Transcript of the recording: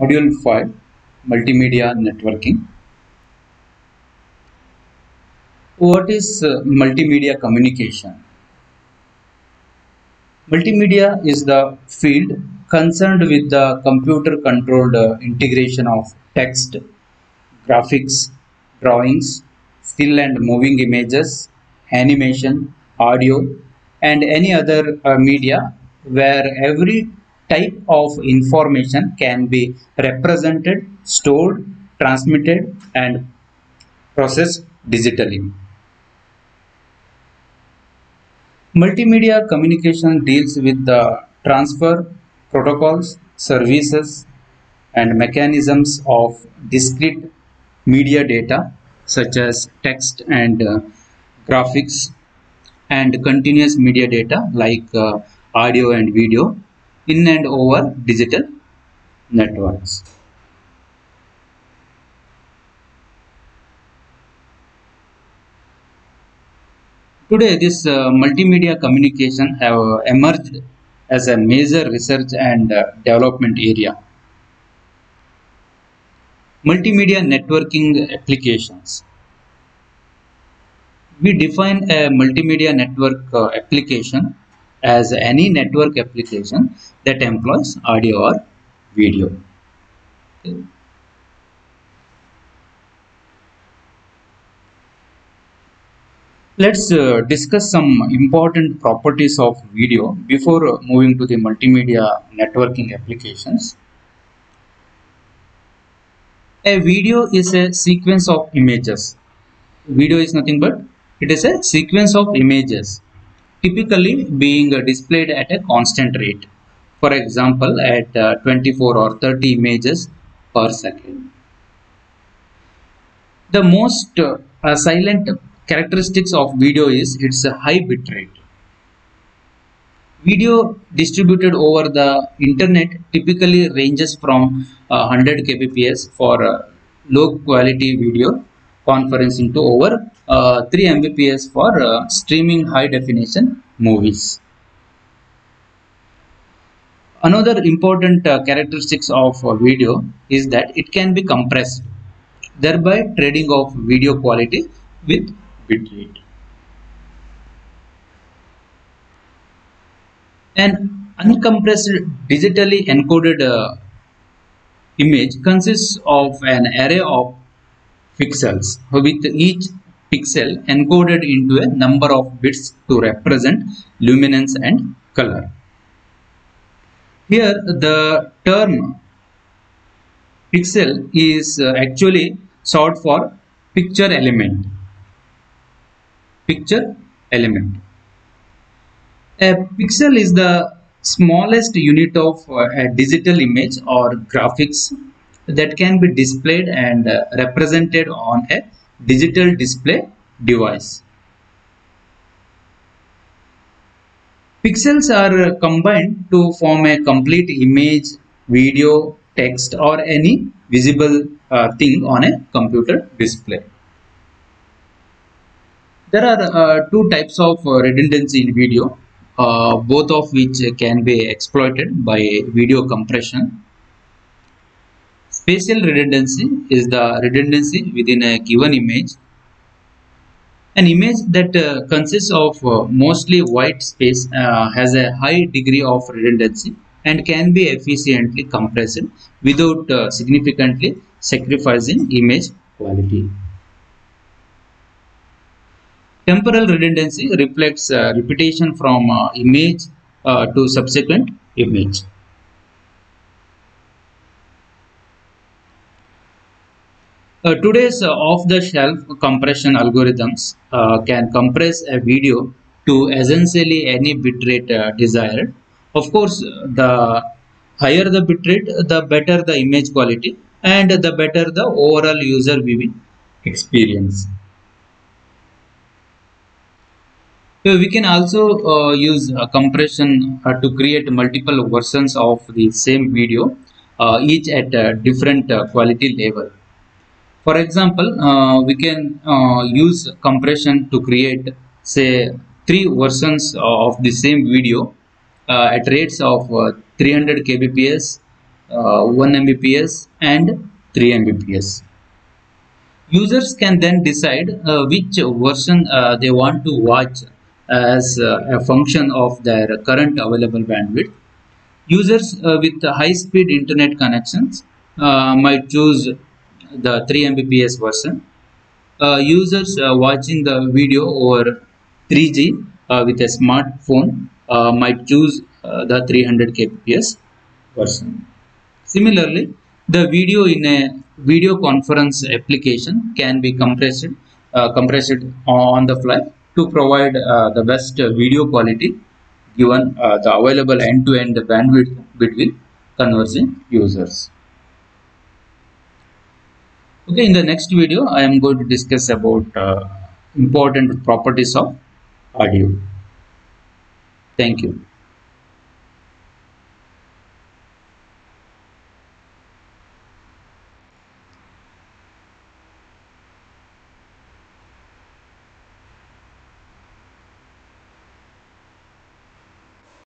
Module 5 Multimedia Networking. What is multimedia communication? Multimedia is the field concerned with the computer controlled integration of text, graphics, drawings, still and moving images, animation, audio, and any other media where every type of information can be represented, stored, transmitted, and processed digitally. Multimedia communication deals with the transfer, protocols, services, and mechanisms of discrete media data such as text and graphics and continuous media data like audio and video in and over digital networks. Today, this multimedia communication have emerged as a major research and development area. Multimedia networking applications. We define a multimedia network application as any network application that employs audio or video. Okay. Let's discuss some important properties of video before moving to the multimedia networking applications. A video is a sequence of images. Video is nothing but it is a sequence of images, typically being displayed at a constant rate. For example, at 24 or 30 images per second. The most silent characteristics of video is its high bit rate. Video distributed over the internet typically ranges from 100 kbps for low quality video conferencing to over 3 mbps for streaming high definition movies. Another important characteristics of video is that it can be compressed, thereby trading off video quality with bitrate. An uncompressed digitally encoded image consists of an array of pixels with each pixel encoded into a number of bits to represent luminance and color. Here the term pixel is actually short for picture element. Picture element. A pixel is the smallest unit of a digital image or graphics that can be displayed and represented on a digital display device. Pixels are combined to form a complete image, video, text, or any visible thing on a computer display. There are two types of redundancy in video, both of which can be exploited by video compression. Spatial redundancy is the redundancy within a given image. An image that consists of mostly white space has a high degree of redundancy and can be efficiently compressed without significantly sacrificing image quality. Temporal redundancy reflects repetition from image to subsequent image. Today's off-the-shelf compression algorithms can compress a video to essentially any bitrate desired. Of course, the higher the bitrate, the better the image quality and the better the overall user viewing experience. We can also use compression to create multiple versions of the same video, each at a different quality level. For example, we can use compression to create, say, 3 versions of the same video at rates of 300 kbps, 1 Mbps and 3 Mbps. Users can then decide which version they want to watch as a function of their current available bandwidth. Users with high-speed internet connections might choose the 3 Mbps version. Users watching the video over 3G with a smartphone might choose the 300 kbps version. Similarly, the video in a video conference application can be compressed on the fly to provide the best video quality given the available end-to-end bandwidth between converging users. Okay, in the next video, I am going to discuss about important properties of audio. Thank you.